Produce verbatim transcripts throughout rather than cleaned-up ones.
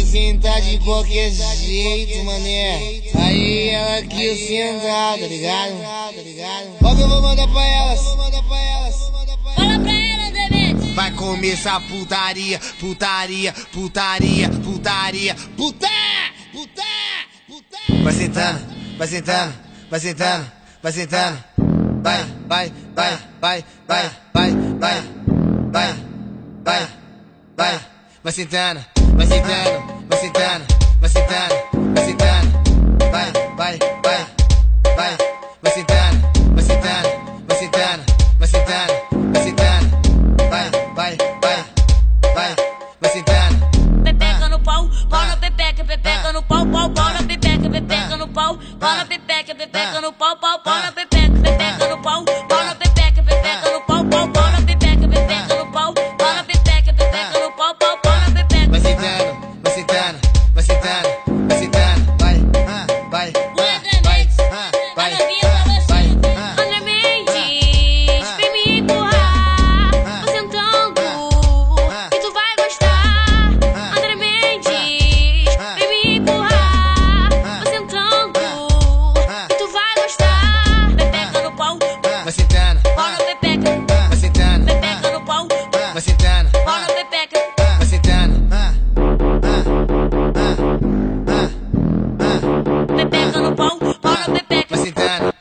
sentar de qualquer jeito, mané. Aí ela quis sentar, tá ligado? Ó que eu vou mandar pra elas. Fala pra ela, Demente. Vai começar putaria, putaria, putaria, putaria, putá, putá, putá. Vai sentando, vai sentando, vai sentando, vai sentando. Vai, vai, vai, vai, vai, vai, vai, vai, vai, vai, vai sentando, vai sentando, vai sentando, vai sentando, vai sentando. Vai, vai, vai, vai, vai sentando, vai sentando, vai sentando, vai sentando, vai sentando. Vai, vai, vai, vai, vai sentando. Pepeca no pau, pau na pepeca, pepeca no pau, pau, pau na pepeca, pepeca no pau, pau na pepeca, pepeca no pau, pau, pau na pepeca, pepeca no pau, pau na pepeca, pepeca no pau, pau, pau na pepeca, pepeca no pau, pau na pepeca, pepeca no pau, pau, pau na pepeca. Vai sentando, vai sentando, vai sentando, vai sentando. Vai, vai, vai, vai, vai, vai. André Mendes, vem me empurrar, tô sentando e tu vai gostar. André Mendes, vem me empurrar, tô sentando e tu vai gostar. Pepeca no pau, Vai sentando, pau na pepeca, vai sentando, pepeca no pau, vai sentando, pau na pepeca. vai sentando. Pepeca no pau, pau na pepeca. Vai sentando.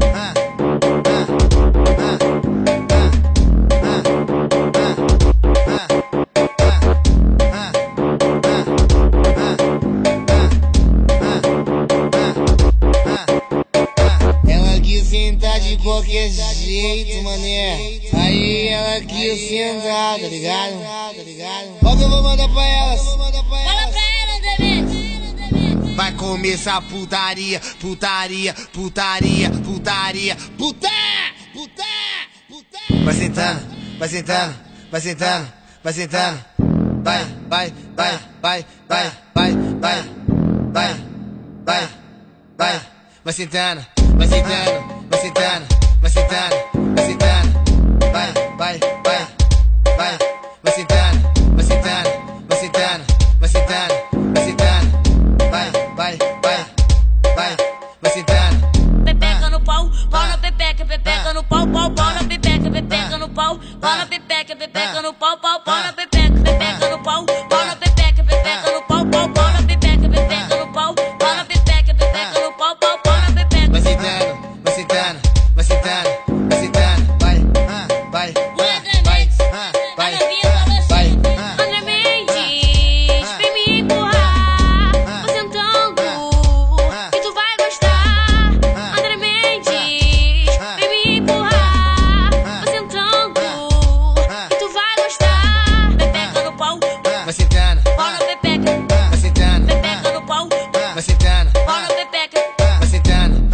Ela quis sentar de qualquer jeito, mané. Aí ela quis sentar, tá ligado? Ó que eu vou mandar pra elas. Fala pra ela, Demente. Vai começar putaria, putaria, putaria, putaria, putá, putá, putá. Vai sentando, vai sentando, vai sentando, vai sentando. Vai, vai, vai, vai, vai, vai, vai, vai, vai, vai, vai sentando, vai sentando, vai sentando, vai sentando, vai sentando. Vai, vai, vai, vai, vai sentando, vai sentando, vai sentando, vai sentando, vai sentando. Vai, vai, vai, vai, vai sentando. Pepeca no pau, pau na pepeca, pepeca no pau, pau, pau na pepeca, pepeca no pau, pau na pepeca, pepeca no pau, pau, pau na pepeca, pepeca no pau, pau na pepeca, pepeca no pau, pau, pau na pepeca, pepeca no pau, pau na pepeca, pepeca no pau, pau, pau na pepeca. Vai sentando, vai sentando, vai sentando, vai sentando. Vai, vai, vai, vai, vai. André Mendes, vem me empurrar, tô sentando e tu vai gostar. André Mendes, vem me empurrar, tô sentando e tu vai gostar. Pepeca no pau, Vai sentando, pau na pepeca, vai sentando, pepeca no pau, vai sentando, pau na pepeca. vai sentando.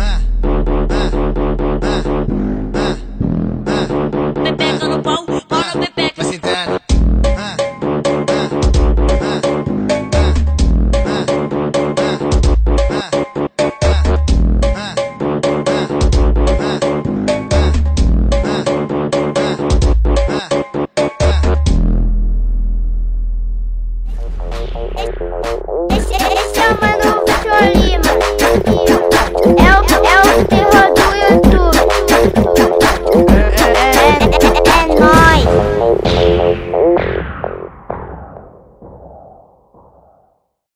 Pepeca no pau, pau na pepeca. Vai sentando. Hey.